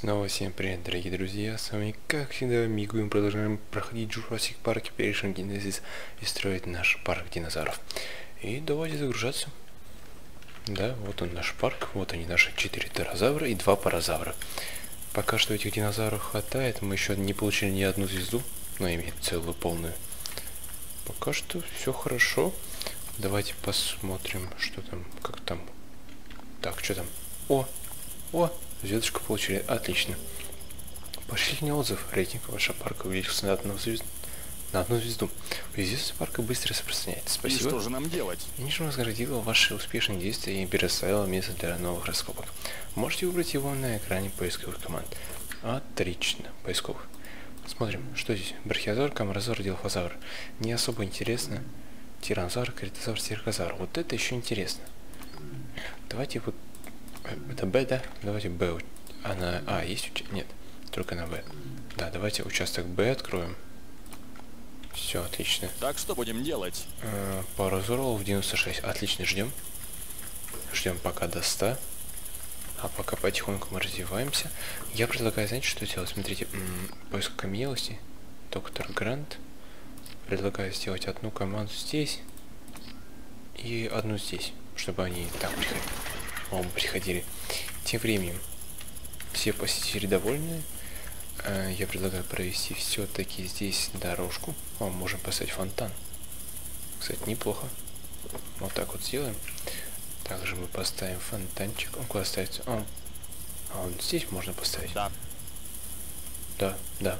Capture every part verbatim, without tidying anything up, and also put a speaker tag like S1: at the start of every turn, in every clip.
S1: Снова всем привет, дорогие друзья, с вами как всегда Мигу, и мы продолжаем проходить Jurassic Park Operation Genesis и строить наш парк динозавров. И давайте загружаться. Да, вот он наш парк, вот они наши четыре птерозавра и два паразавра. Пока что этих динозавров хватает, мы еще не получили ни одну звезду, но имеет целую полную. Пока что все хорошо. Давайте посмотрим, что там, как там. Так, что там? О, о! Звездочку получили. Отлично. Пошлите мне отзыв. Рейтинг вашего парка увеличился на одну звезду. На одну звезду. Известность парка быстро распространяется. Спасибо.
S2: И что же нам делать?
S1: Нижнего вознаградила ваши успешные действия и предоставила место для новых раскопок. Можете выбрать его на экране поисковых команд. Отлично. Поисковых. Смотрим, что здесь. Брахиозавр, камарозавр, дилофозавр. Не особо интересно. Тиранозавр, критозавр, стиркозавр. Вот это еще интересно. Давайте вот... Это Б, да? Давайте Б. А, на... а есть участок? Нет, только на Б. Да, давайте участок Б откроем. Все, отлично.
S2: Так что будем делать?
S1: Э, Паразоролов девяносто шесть. Отлично, ждем. Ждем пока до ста. А пока потихоньку мы развиваемся. Я предлагаю, знаете, что делать? Смотрите, поиск камелости. Доктор Грант. Предлагаю сделать одну команду здесь. И одну здесь. Чтобы они так приходили. Оба приходили. Тем временем все посетители довольны. Я предлагаю провести все-таки здесь дорожку. О, можем поставить фонтан. Кстати, неплохо. Вот так вот сделаем. Также мы поставим фонтанчик. Он куда ставится? А, а он здесь можно поставить?
S2: Да.
S1: Да, да.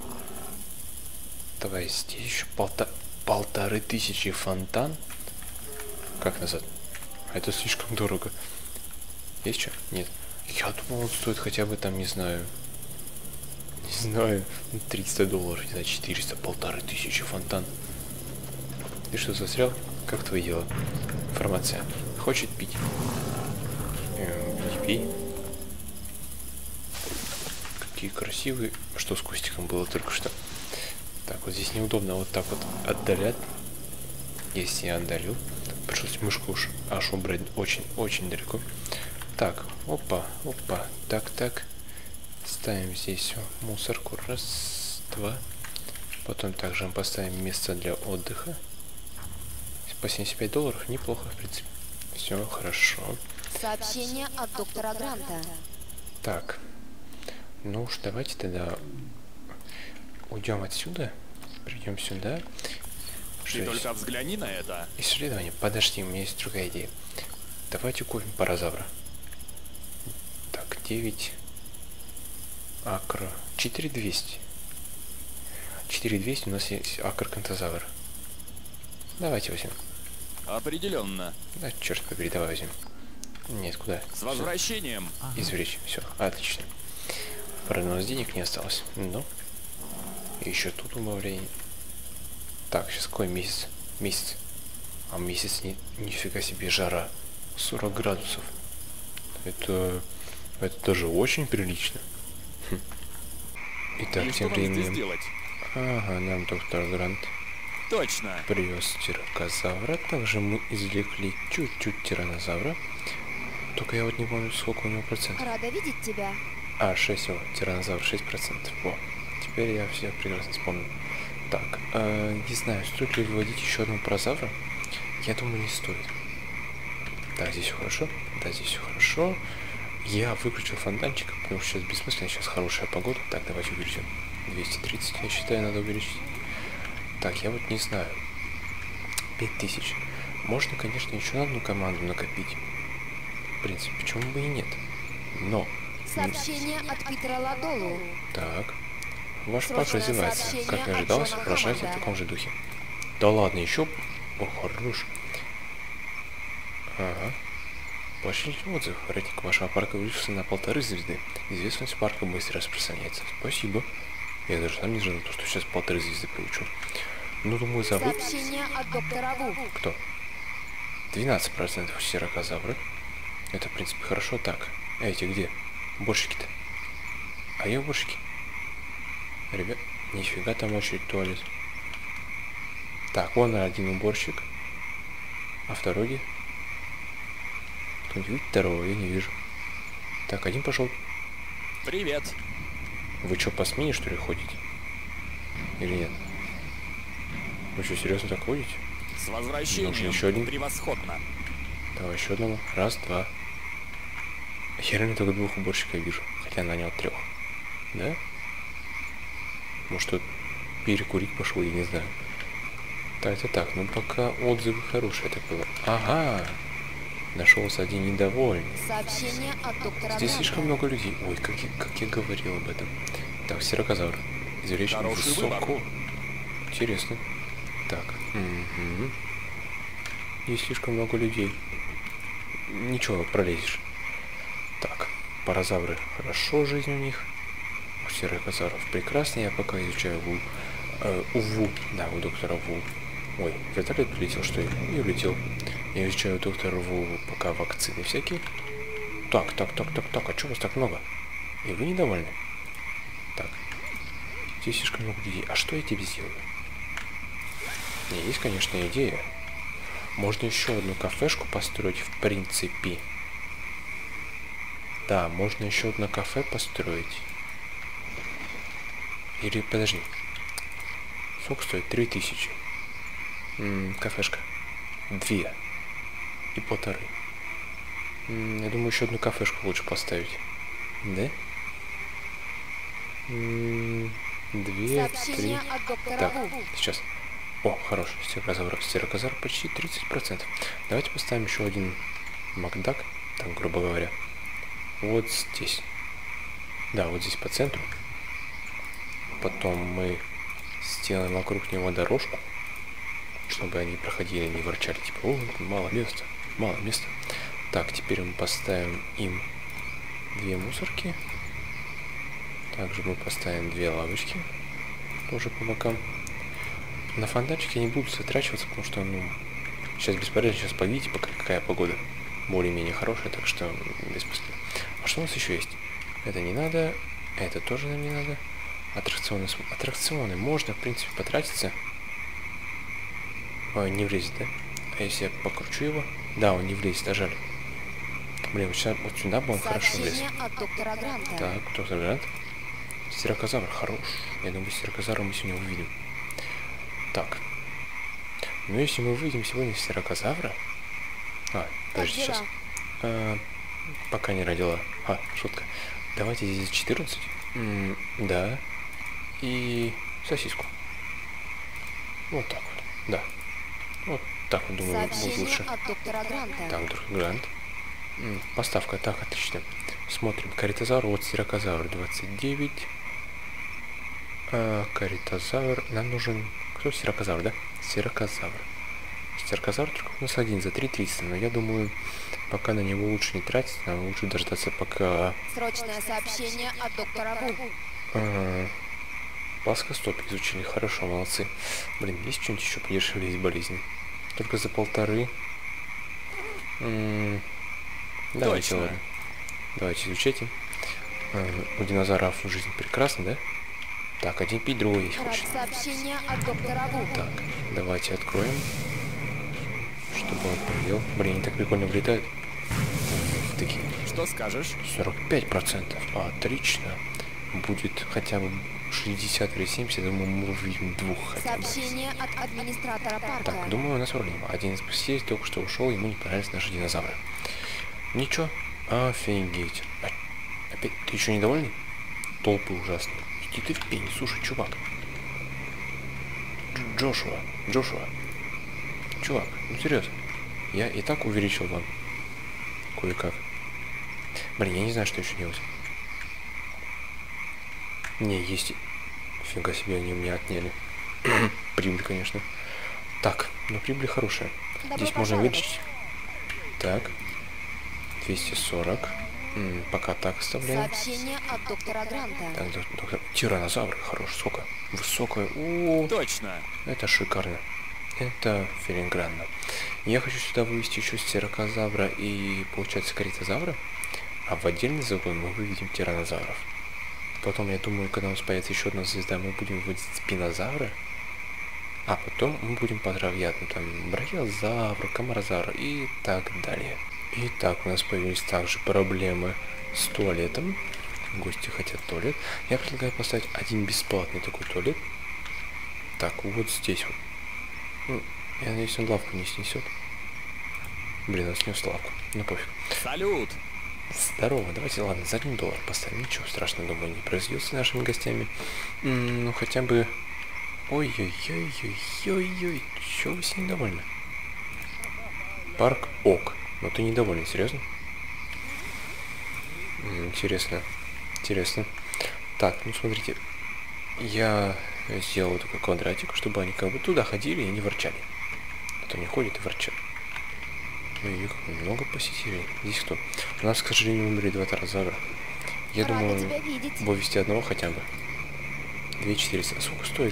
S1: Давай здесь еще полта... полторы тысячи фонтан. Как назад? Это слишком дорого. Есть что? Нет. Я думал, он стоит хотя бы там, не знаю, не знаю, триста долларов, не знаю, четыреста, полторы тысячи фонтан. Ты что, застрял? Как твои дела? Информация. Хочет пить? Эм, не пей. Какие красивые. Что с кустиком было только что? Так, вот здесь неудобно вот так вот отдалять. Если я отдалю, пришлось мышку уж аж убрать очень-очень далеко. Так, опа, опа, так, так. Ставим здесь мусорку. Раз, два. Потом также мы поставим место для отдыха. По семьдесят пять долларов неплохо, в принципе. Все хорошо.
S3: Сообщение от доктора Гранта.
S1: Так. Ну уж давайте тогда уйдем отсюда. Придем сюда.
S2: Ты только взгляни на это.
S1: Исследование. Подожди, у меня есть другая идея. Давайте купим паразавра. Так, девять. Акро. четыре двести. четыре двести у нас есть акрокантозавр. Давайте возьмем.
S2: Определенно.
S1: Да, черт побери, давай возьмем. Нет, куда?
S2: С возвращением.
S1: Извлечь. Все, отлично. Правда, у нас денег не осталось. Но. Еще тут убавление. Так, сейчас какой месяц? Месяц. А месяц не, нифига себе жара. сорок градусов. Это, это даже очень прилично. Хм. Итак,
S2: И
S1: тем
S2: что нам здесь
S1: временем...
S2: делать?
S1: Ага, нам доктор Грант
S2: Точно.
S1: привез тирокозавра. Также мы извлекли чуть-чуть тиранозавра. Только я вот не помню, сколько у него процентов.
S3: Рада видеть тебя.
S1: А, шесть, о, тиранозавр шесть процентов. Во, теперь я все прекрасно вспомнил. Так, э, не знаю, стоит ли выводить еще одного паразавра? Я думаю, не стоит. Да, здесь все хорошо. Да, здесь все хорошо. Я выключил фонтанчик, потому что сейчас бессмысленно, сейчас хорошая погода. Так, давайте увеличим. двести тридцать, я считаю, надо увеличить. Так, я вот не знаю. пять тысяч. Можно, конечно, еще на одну команду накопить. В принципе, почему бы и нет. Но...
S3: Сообщение от Питера Ладолу.
S1: Так. Ваш парк
S3: Срочное
S1: развивается,
S3: сообщение
S1: как и
S3: от
S1: ожидалось,
S3: Джона
S1: продолжайте в
S3: Хаммонда.
S1: таком же духе. Да ладно, еще... О, хорош. Ага. Пошлите отзыв. Рейтинг вашего парка увеличился на полторы звезды. Известность парка быстро распространяется. Спасибо. Я даже сам не знал, что сейчас полторы звезды получу. Ну, думаю, забыл.
S3: Сообщение от доктора Ву.
S1: Кто? двенадцать процентов тирокозавра. Это, в принципе, хорошо. Так, эти где? Уборщики-то. А я уборщики. Ребят, нифига там очередь в туалет. Так, вон один уборщик. А второй где? Кто-нибудь видит второго? Я не вижу. Так, один пошел.
S2: Привет.
S1: Вы что, по смене, что ли, ходите? Или нет? Вы что, серьезно так ходите?
S2: С возвращением.
S1: Нужен еще один?
S2: Превосходно.
S1: Давай еще одного. Раз, два. Я реально только двух уборщиков вижу. Хотя нанял трех. Да? Может, тут перекурить пошел, я не знаю. Так, это так. Ну, пока отзывы хорошие, так было. Ага. Нашелся один недовольный.
S3: Сообщение от доктора
S1: Здесь
S3: Гранта.
S1: слишком много людей. Ой, как я, как я говорил об этом. Так, серокозавр. Извлечь
S2: Хороший
S1: высоко.
S2: выбор.
S1: Интересно. Так. Угу. Есть слишком много людей. Ничего, пролезешь. Так, паразавры. Хорошо жизнь у них. У серокозавров прекрасно. Я пока изучаю Ву. Э, у Ву. Да, у доктора Ву. Ой, вертолет прилетел, что ли? И улетел. Я изучаю доктора Ву пока вакцины всякие. Так, так, так, так, так. А чего вас так много? И вы недовольны? Так. Здесь слишком много людей. А что я тебе сделаю? У меня есть, конечно, идея. Можно еще одну кафешку построить, в принципе. Да, можно еще одно кафе построить. Или, подожди. Сколько стоит? Три тысячи. М-м, кафешка. Две. И полторы. М-м, я думаю, еще одну кафешку лучше поставить. Да? М-м, две, три.
S3: Сообщение от доктора
S1: Так,
S3: Ву.
S1: сейчас. О, хороший. Стерокозавр. Стерокозавр почти тридцать процентов. Давайте поставим еще один Макдак, там, грубо говоря. Вот здесь. Да, вот здесь по центру. Потом мы сделаем вокруг него дорожку, чтобы они проходили, не ворчали, типа, о, мало места, мало места. Так, теперь мы поставим им две мусорки. Также мы поставим две лавочки, тоже по бокам. На фонтанчике не буду затрачиваться, потому что, ну, сейчас бесполезно, сейчас повидите, пока какая погода более-менее хорошая, так что бесполезно. А что у нас еще есть? Это не надо, это тоже нам не надо. Аттракционы, аттракционы можно, в принципе, потратиться. Ой, не влезет, да? А если я покручу его? Да, он не влезет, а жаль. Блин, вот сюда, вот сюда бы он хорошо влез.
S3: Сообщение от доктора Гранта.
S1: Так, доктор Грант. Стерокозавр хорош. Я думаю, стерокозавра мы сегодня увидим. Так. Ну, если мы увидим сегодня стерокозавра... А, подожди,
S3: дела?
S1: сейчас. А, пока не родила. А, шутка. Давайте здесь четырнадцать. М, да. И сосиску. Вот так вот. Да. Вот так вот, думаю, будет
S3: Сообщение
S1: лучше.
S3: от доктора Гранта.
S1: Так, доктор Грант. М, Поставка, так, отлично. Смотрим. Каритозавр, вот стерокозавр двадцать девять. А, каритозавр. Нам нужен... Кто стерокозавр, да? Стерокозавр. Стерокозавр только у нас один за три триста, но я думаю, пока на него лучше не тратить, нам лучше дождаться, пока...
S3: Срочное сообщение от доктора Ву.
S1: А, плоскостоп изучили, хорошо, молодцы. Блин, есть что-нибудь еще подешевле из болезни? Только за полторы. М, Давайте,
S2: Точно.
S1: ладно. Давайте изучайте. А, у динозавров жизнь прекрасна, да? Так, один пить, другой есть
S3: Рад
S1: хочет.
S3: сообщение от доктора Ву.
S1: Так, давайте откроем, чтобы он поел. Блин, они так прикольно влетают. В такие
S2: Что скажешь?
S1: сорок пять процентов. Отлично. Будет хотя бы шестьдесят или семьдесят, думаю, мы увидим двух хотя бы.
S3: Сообщение от администратора парка.
S1: Так, думаю, у нас вроде один из посетителей только что ушел, ему не понравились наши динозавры. Ничего. Офигеть. А- Опять, ты еще недовольный? Толпы ужасные. Иди ты в пень, слушай, чувак. Дж- Джошуа, Джошуа. Чувак, ну серьезно. Я и так увеличил вам. Кое-как. Блин, я не знаю, что еще делать. Не, есть... Фига себе, они у меня отняли. Прибыль, конечно. Так, но прибыль хорошая.
S3: Добро
S1: Здесь можно
S3: пожаловать.
S1: вылечить. Так. двести сорок. М, пока так оставляем.
S3: Сообщение от доктора Гранта.
S1: Так, док- доктор. Тиранозавр, хорош, сколько? Высокая. О,
S2: Точно.
S1: это шикарно. Это филигранно. Я хочу сюда вывести еще стерокозавра и, получается, каритозавра. А в отдельный загон мы выведем тиранозавров. Потом, я думаю, когда у нас появится еще одна звезда, мы будем выводить спинозавра. А потом мы будем по травоядным, там, брахиозавр, камарозавр и так далее. Итак, у нас появились также проблемы с туалетом. гости хотят туалет. Я предлагаю поставить один бесплатный такой туалет. Так, вот здесь вот. Ну, я надеюсь, он лавку не снесет. Блин, он снес лавку. Ну пофиг.
S2: Салют!
S1: Здорово, давайте, ладно, за один доллар поставим. Ничего страшного, думаю, не произойдет с нашими гостями. М-м, ну хотя бы... Ой-ой-ой-ой-ой-ой. Чего вы с ней недовольны? Парк ок. Но ты недоволен, серьезно? М, интересно. Интересно. Так, ну смотрите. Я сделал такой квадратик, чтобы они как бы туда ходили и не ворчали. А то они ходят и ворчат. Ну и много посетителей. Здесь кто? У нас, к сожалению, умерли два тарзавра. Я
S3: Рада
S1: думаю,
S3: тебя видеть.
S1: вывести одного хотя бы. две четыреста. А сколько стоит?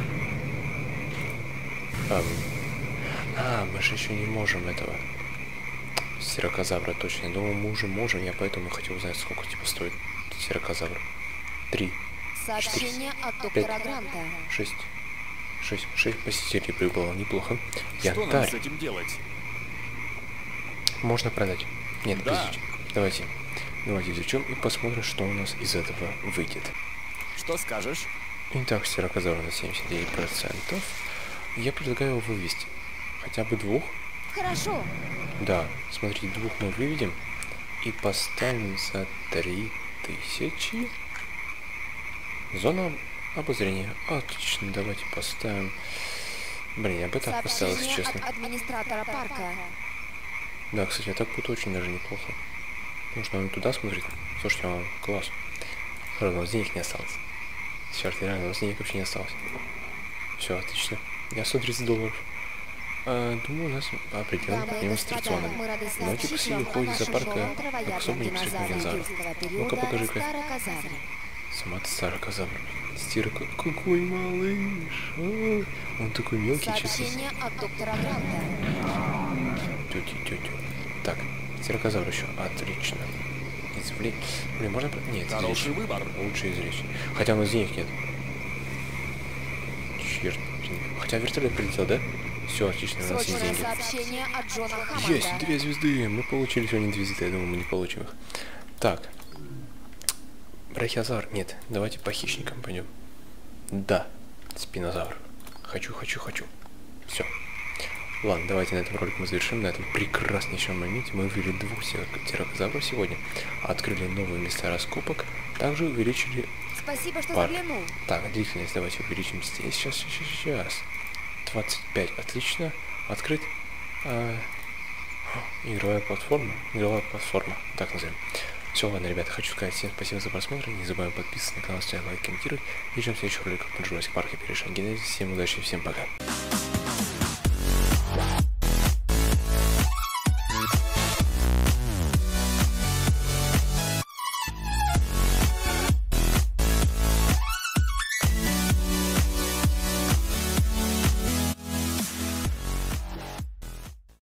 S1: А, а, мы же еще не можем этого. Сирокозавра, точно. Я думаю, мы уже можем. Я поэтому хотел узнать, сколько типа стоит сирокозавр. Три.
S3: Сообщение от доктора Гранта.
S1: Шесть. Шесть. Шесть посетителей прибыло. Неплохо.
S2: Что нам
S1: Янтарь.
S2: с этим делать?
S1: Можно продать. Нет,
S2: Да.
S1: изучим. Давайте. Давайте изучим и посмотрим, что у нас из этого выйдет.
S2: Что скажешь?
S1: Итак, сирокозавр на семьдесят девять процентов. Я предлагаю его вывести. Хотя бы двух.
S3: Хорошо.
S1: Да, смотрите, двух мы выведем и поставим за три тысячи. Зона обозрения. Отлично, давайте поставим. Блин, я бы так поставил, если
S3: Сообщение
S1: честно.
S3: от администратора парка.
S1: Да, кстати, а так будет очень даже неплохо. Потому что он туда смотрит. Слушайте, он класс. Хорошо, у нас денег не осталось. Черт, реально, у нас денег вообще не осталось. Все, отлично. Я сто тридцать долларов. А, думаю, у нас определенно
S3: Дамы и
S1: проблемы с
S3: господа,
S1: аттракционами.
S3: мы рады
S1: Но эти
S3: сообщить
S1: посетители
S3: вам о
S1: ходят за
S3: нашем
S1: парка
S3: новом
S1: как
S3: травоядном
S1: особо непосредственно
S3: динозавре
S1: динозавров.
S3: юрского
S1: Ну-ка,
S3: периода
S1: покажи-ка.
S3: Старокозавре.
S1: Сама ты старый казавр. Стира, какой малыш. А, он такой мелкий, честно.
S3: Сообщение от доктора Гранта.
S1: Тетя, тетя. Так, стирокозавр еще. Отлично. Извлечь. Блин, можно... про- Нет,
S2: Хороший
S1: извлечь.
S2: выбор.
S1: Лучше извлечь. Хотя у нас денег нет. Черт. Хотя вертолет прилетел, да? Все, отлично, у нас есть
S3: Срочное
S1: деньги.
S3: сообщение от Джона Хаммонда.
S1: Есть, две звезды. Мы получили сегодня две звезды. Я думаю, мы не получим их. Так. Брахиозавр. Нет, давайте по хищникам пойдем. Да, спинозавр. Хочу, хочу, хочу. Все. Ладно, давайте на этом ролик мы завершим. На этом прекраснейшем моменте мы вывели двух тирокозавров сегодня. Открыли новые места раскопок. Также увеличили...
S3: Спасибо, что
S1: Парк.
S3: заглянул.
S1: Так, длительность давайте увеличим здесь. Сейчас, сейчас, сейчас. двадцать пять. Отлично. Открыт. А... Игровая платформа. Игровая платформа. Так назовем. Все, ладно, ребята, хочу сказать всем спасибо за просмотр. Не забываем подписываться на канал, ставить лайк, комментировать. И ждем следующего ролика по Jurassic Park и Перешагенезис. Всем удачи, всем пока.